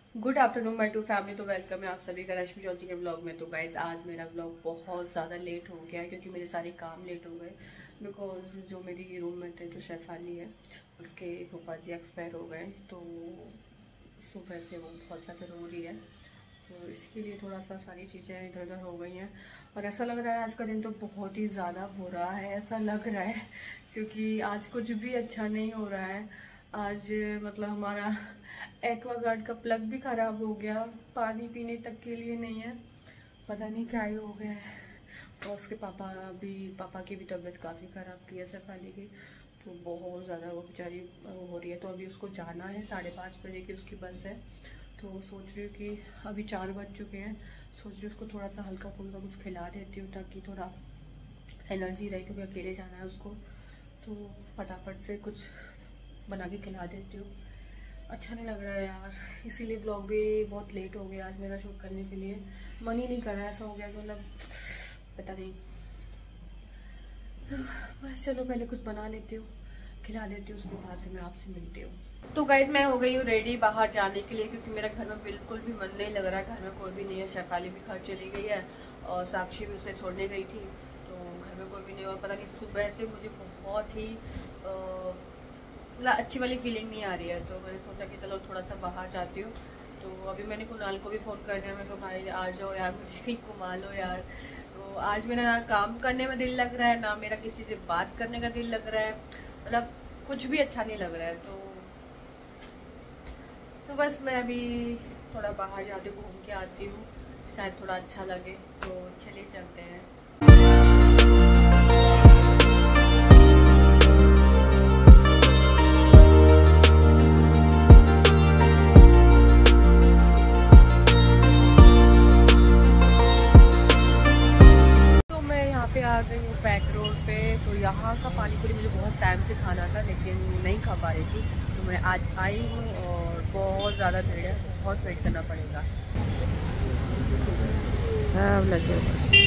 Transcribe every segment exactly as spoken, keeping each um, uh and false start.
Good afternoon my to family. तो welcome है आप सभी का रश्मि चौधरी के ब्लॉग में। तो गाइज आज मेरा ब्लॉग बहुत ज़्यादा लेट हो गया है क्योंकि मेरे सारे काम लेट हो गए। बिकॉज जो मेरी रूममेट है जो शेफाली है उसके पापा जी एक्सपायर हो गए, तो सुबह से वो बहुत ज़्यादा रो रही है, तो इसके लिए थोड़ा सा सारी चीज़ें इधर उधर हो गई हैं। और ऐसा लग रहा है आज का दिन तो बहुत ही ज़्यादा बुरा है, ऐसा लग रहा है क्योंकि आज कुछ भी अच्छा नहीं हो रहा है। आज मतलब हमारा एक्वागार्ड का प्लग भी ख़राब हो गया, पानी पीने तक के लिए नहीं है, पता नहीं क्या ही हो गया है। और उसके पापा भी पापा की भी तबीयत काफ़ी ख़राब की है शेफाली की, तो बहुत ज़्यादा वो बेचारी हो रही है। तो अभी उसको जाना है, साढ़े पाँच बजे की उसकी बस है। तो सोच रही हूँ कि अभी चार बज चुके हैं, सोच रही हूँ उसको थोड़ा सा हल्का फुल्का कुछ खिला देती हूँ ताकि थोड़ा एनर्जी रहे, क्योंकि अकेले जाना है उसको। तो फटाफट से कुछ बना के खिला देती हूँ। अच्छा नहीं लग रहा है यार, इसीलिए ब्लॉग भी बहुत लेट हो गया आज मेरा शूट करने के लिए। मन ही नहीं कर रहा, ऐसा हो गया कि मतलब पता नहीं। तो बस चलो पहले कुछ बना लेती हूँ, खिला देती हूँ, उसके बाद फिर मैं आपसे मिलती हूँ। तो गाइज मैं हो गई हूँ रेडी बाहर जाने के लिए, क्योंकि मेरा घर में बिल्कुल भी मन नहीं लग रहा है। घर में कोई भी नहीं है, शेफाली भी घर चली गई है और साक्षी भी उसे छोड़ने गई थी, तो घर में कोई भी नहीं। और पता नहीं सुबह से मुझे बहुत ही आ, अच्छी वाली फीलिंग नहीं आ रही है, तो मैंने सोचा कि चलो थोड़ा सा बाहर जाती हूँ। तो अभी मैंने कुणाल को भी फ़ोन कर दिया, मैं कहा भाई आ जाओ यार, मुझे कहीं घुमा लो यार। तो आज मेरा ना काम करने में दिल लग रहा है, ना मेरा किसी से बात करने का दिल लग रहा है, मतलब कुछ भी अच्छा नहीं लग रहा है। तो तो बस मैं अभी थोड़ा बाहर जाती हूँ, घूम के आती हूँ, शायद थोड़ा अच्छा लगे। तो चलिए चलते हैं। आ गई हूँ पैक रोड पे। तो यहाँ का पानी पूरी मुझे बहुत टाइम से खाना था लेकिन नहीं खा पा रही थी, तो मैं आज आई हूँ और बहुत ज़्यादा भीड़ है, बहुत वेट करना पड़ेगा। सब लगे हुए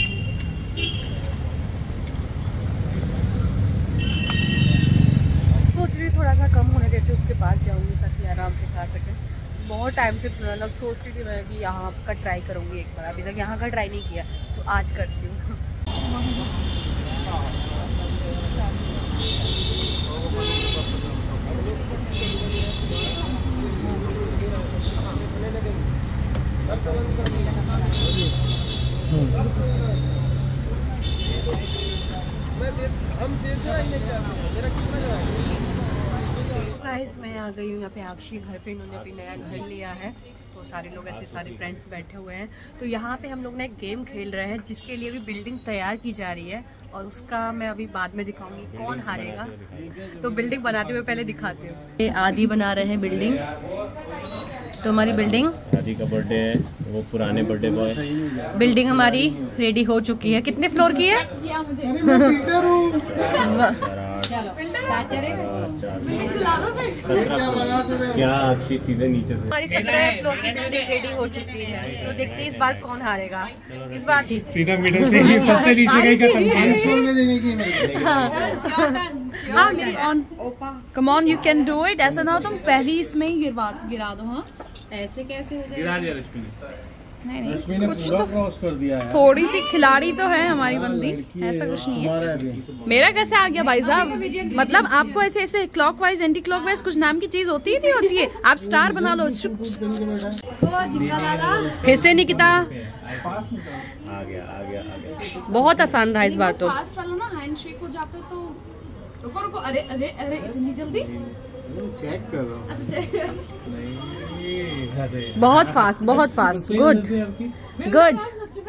सोच रही थोड़ा सा कम होने देती, उसके बाद जाऊँगी ताकि आराम से खा सकें। बहुत टाइम से मतलब सोचती थी मैं कि यहाँ का ट्राई करूँगी एक बार, अभी तक यहाँ का ट्राई नहीं किया, तो आज करती हूँ। गाइस मैं आ गई हूँ यहाँ पे आक्षी घर पे, इन्होंने अभी नया घर लिया है, तो सारे लोग ऐसे सारे फ्रेंड्स बैठे हुए हैं। तो यहाँ पे हम लोग ना एक गेम खेल रहे हैं जिसके लिए भी बिल्डिंग तैयार की जा रही है, और उसका मैं अभी बाद में दिखाऊंगी कौन हारेगा। तो बिल्डिंग बनाते हुए पहले दिखाती हूँ। ये आदि बना रहे हैं बिल्डिंग। तो हमारी बिल्डिंग, आदि का बर्थडे है, वो पुराने बर्थडे बॉय। बिल्डिंग हमारी रेडी हो चुकी है। कितने फ्लोर की है? क्या अक्षी सीधे नीचे से हमारी सत्रह फ्लोर की बिल्डिंग रेडी हो चुकी है। तो देखते हैं इस बार कौन हारेगा। इस बार सीधा मिडिल से ही सबसे नीचे का ही come on, you can do it. ऐसा ना हो तुम पहली इसमें ही गिरवा गिरा दो। हाँ ऐसे कैसे हो जाएगा? गिरा दिया रश्मि नहीं नहीं, कुछ तो क्रॉस कर दिया है। थोड़ी सी खिलाड़ी तो है हमारी बंदी, ऐसा कुछ नहीं है। मेरा कैसे आ गया भाई साहब? मतलब आपको ऐसे ऐसे क्लॉकवाइज एंटी क्लॉकवाइज कुछ नाम की चीज होती ही होती है। आप स्टार बना लो। फिर से निकिता आ गया आ गया आ गया। बहुत आसान था इस बार। तो फास्ट वाला ना हैंडशेक हो जाता है। तो रुको रुको, अरे अरे अरे इतनी जल्दी चेक करो। बहुत फास्ट, बहुत फास्ट। Good good.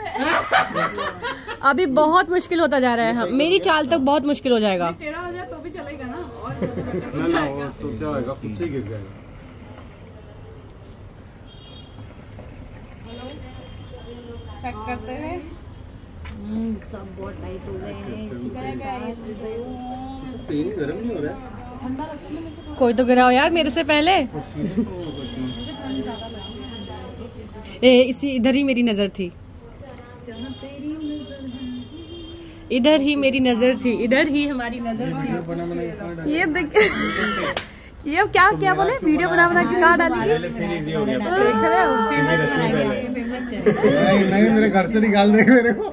अभी बहुत मुश्किल होता जा रहा है, मेरी चाल तक बहुत मुश्किल हो जाएगा। तेरह हो जाए तो भी चलेगा ना। और तो क्या होगा, खुद से ही गिर जाएगा। चेक करते हैं। सब बहुत टाइट हो गए हैं। गर्म नहीं हो रहा है। ठंडा लगता है मेरे को। कोई तो गिराओ यार मेरे से पहले। ए, इसी इधर ही मेरी नजर थी, इधर ही मेरी नजर थी, इधर ही हमारी नजर थी। ये देख ये क्या क्या बोले वीडियो बना बना के कहाँ डाली? देख रहे हो? नहीं नहीं मेरे घर से निकाल देंगे मेरे को।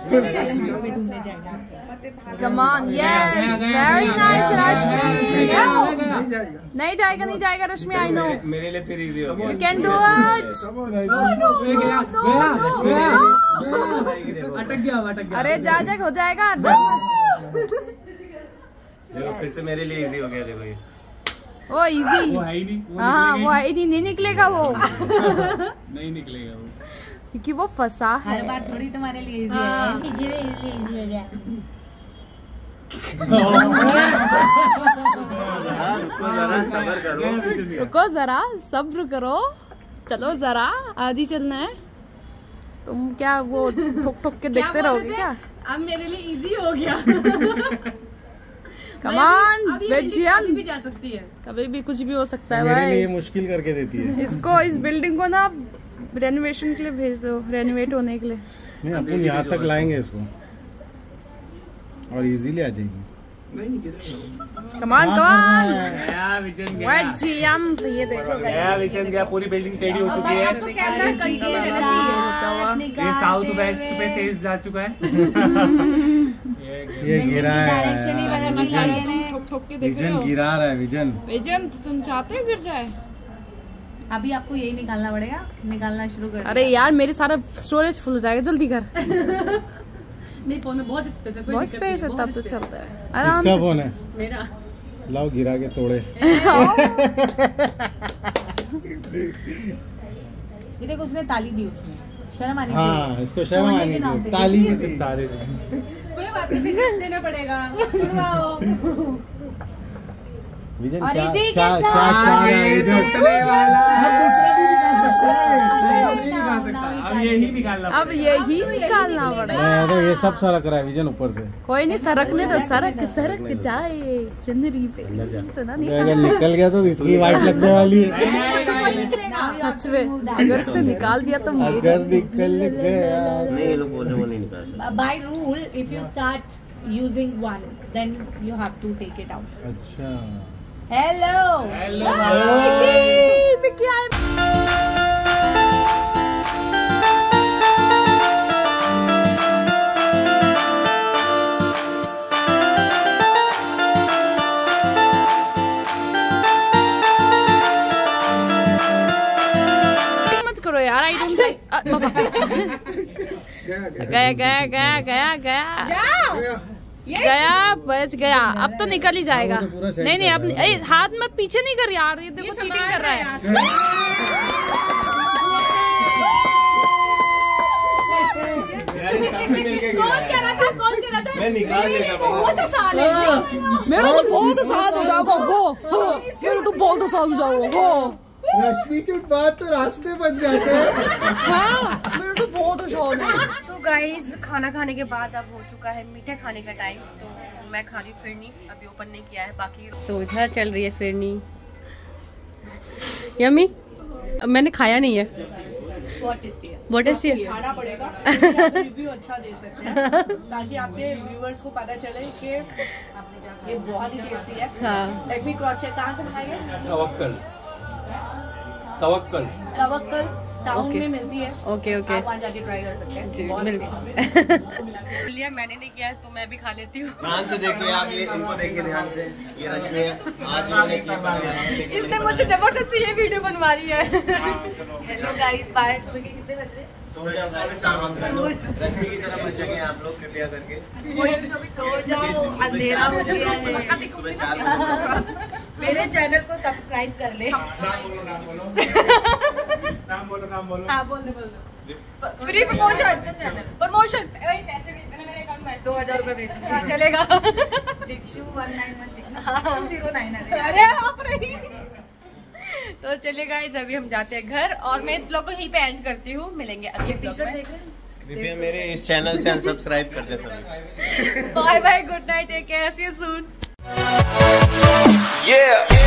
Come on, yes, very nice रश्मि। नहीं जाएगा नहीं जाएगा रश्मि, I know। मेरे लिए फिर इजी हो गया। You can do it। अटक गया अटक गया। अरे जा जा हो जाएगा। देखो फिर से मेरे लिए इजी हो गया। देखो ये वो इजी। वो है ही नहीं। हाँ वो है ही नहीं निकलेगा वो। नहीं निकलेगा वो क्योंकि वो फंसा है। हर बार थोड़ी तुम्हारे लिए इजी है। इजी है इजी हो गया। सब्र करो। रुको जरा सब्र करो। चलो जरा आधी चलना है। तुम क्या वो ठोक ठोक के देखते रहोगे क्या? अब मेरे लिए इजी हो गया। Come on, विजयन कभी भी जा सकती है। कभी भी कुछ भी हो सकता है मेरे भाई। लिए मुश्किल करके देती है। इसको इस बिल्डिंग को ना रेनोवेशन के लिए भेज दो, रेनोवेट होने के लिए। नहीं अपन यहाँ तक लाएंगे इसको और इजीली आ जाएगी। Come on, come on। गया विजन गया। विजयन तो ये देखो गया विजन गया। पूरी बिल्डिंग टेढ़ी हो चुकी है। तो कैमरा कंट्रोल रहना चाहिए। ये साउथ वेस्ट पे फेस जा चुका है। ये गिरा है डायरेक्शन ही बदलना चाहिए ना। ठोक ठोक के देख रहे विजन हो। गिरा रहा है विजन। विजन तुम चाहते हो गिर जाए? अभी आपको यही निकालना पड़ेगा। निकालना शुरू कर। अरे यार मेरे सारा स्टोरेज फुल हो जाएगा, जल्दी कर। नहीं फोन में बहुत स्पेस है। कोई बहुत दिक्कत नहीं, स्पेस है बहुत तब तो space चलता है आराम किसका से। फोन है? मेरा लाओ गिरा के तोड़े। ये देखो उसने ताली दी उसने। शर्म आनी हाँ इसको शर्म आनी चाहिए। ताली की चाहिए। कोई बात नहीं, फिर देना पड़ेगा। उड़वाओ। विजन और क्या इसी के क्या क्या साथ- चाह रहा है विजन? आप दूसरा भी निकाल सकते हैं। अब यही निकालना अब यही निकालना पड़ेगा। नहीं, तो ये सब सरक रहा है विजन ऊपर से। कोई नहीं सरकने दो, सरक सरक जाए चंदरी पे। सुना नहीं? अगर निकल गया तो इसकी वाइट लगने वाली है। सच में अगर इसने निकाल दिया तो मेरी अगर निकल गया नहीं ये लोग बोल रहे वो नहीं निकाल सकते। By rule, if you start using one, then you have to take it out. अच्छा Hello. हेलो मिकी मिकी आए। मत करो यार, आई डोंट गया गया गया गया गया गया बच गया। अब तो निकल ही जाएगा। वो तो पूरा set नहीं नहीं कर अब रहा है। ए, हाथ मत पीछे नहीं कर यार, ये देखो चीटिंग कर रहा है। कौन कह रहा था? कौन कह रहा था? मैं निकाल लेगा बहुत आसान है। मेरा तो बहुत आसान हो जाएगा वो, मेरा तो बहुत आसान हो जाएगा वो। रश्मि के बाद तो रास्ते बन जाते हैं। हाँ मेरा तो बहुत आसान है। तो गाइस खाना खाने के बाद अब हो चुका है मीठा खाने का टाइम। तो मैं खा रही हूँ फिरनी, अभी ओपन नहीं किया है बाकी। तो इधर चल रही है फिरनी। यम्मी मैंने खाया नहीं है। बहुत टेस्टी है। बहुत टेस्टी है। खाना पड़ेगा। रिव्यू अच्छा दे सकते हैं ताकि आपके व्यूअर्स को पता चले कि ये बहुत ही टेस्टी है। हाँ लेट मी क्रॉस चेक। कहाँ से मंगाएंगे? तवक्कल तवक्कल तवक्कल टाउन Okay. में मिलती है। ओके ओके आप वहाँ जाके ट्राई कर सकते हैं। जी बहुत बिल्कुल। tasty। लिया मैंने नहीं किया है तो मैं भी खा लेती हूँ। ध्यान से देखिए आप, ये इनको देखिए ध्यान से। ये रश्मि है, आज इन्होंने किया पड़ा है, लेकिन इसने मुझसे जबरदस्ती ये वीडियो बनवा रही है। Hello guys, bye. सुबह के कितने बज रहे हैं? सो जाओ साढ़े चार बजे कर लो। रश्मि की तरफ बचेंगे आप लोग कृपया करके। सो जाओ, अंधेरा हो गया है। सुबह चार बजे मेरे चैनल को सब्सक्राइब कर ले। नाम बोलो नाम बोलो नाम बोलो। हाँ बोल दो बोल दो। फ्री प्रमोशन प्रमोशन पैसे भी मैंने मेरे अकाउंट में दो हजार रुपए भेज हाँ, चलेगा। Dikshu one nine one six zero nine. अरे आप रही। तो चलिए गाइस अभी हम जाते हैं घर और मैं इस ब्लॉग को यहीं पे एंड करती हूँ। मिलेंगे अगले ब्लॉग में। कृपया मेरे इस चैनल से अनसब्सक्राइब कर दे सभी। Bye bye, good night, take care, see you soon. Yeah.